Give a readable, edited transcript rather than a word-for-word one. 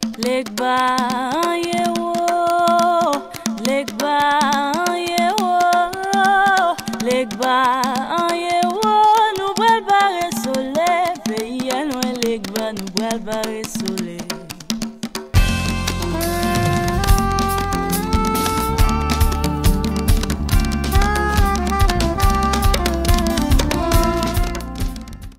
Legba yewo, legba yewo, legba yewo, nou bral bare sole, pays nou legba nou bral bare sole.